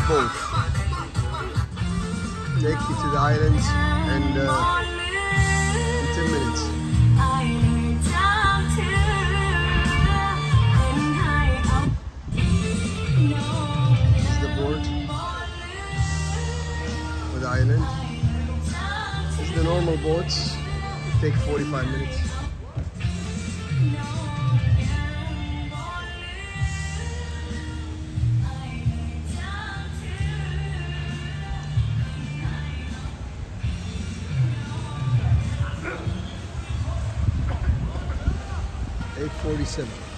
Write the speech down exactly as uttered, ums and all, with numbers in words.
boat. Take you to the island and uh, in ten minutes. This is the board for the island. This is the normal boats. Take forty-five minutes. eight forty-seven.